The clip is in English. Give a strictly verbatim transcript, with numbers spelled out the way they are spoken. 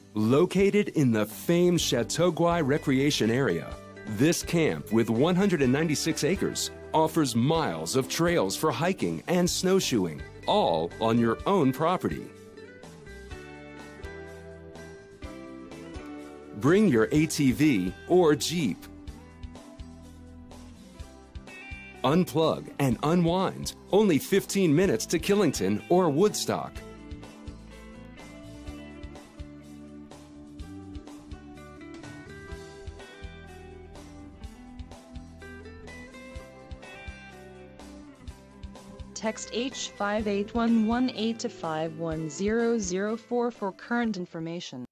Located in the famed Chateauguay recreation area, this camp with one hundred ninety-six acres offers miles of trails for hiking and snowshoeing, all on your own property. Bring your A T V or Jeep. Unplug and unwind, only fifteen minutes to Killington or Woodstock. Text H five eight one one eight to five one zero zero four for current information.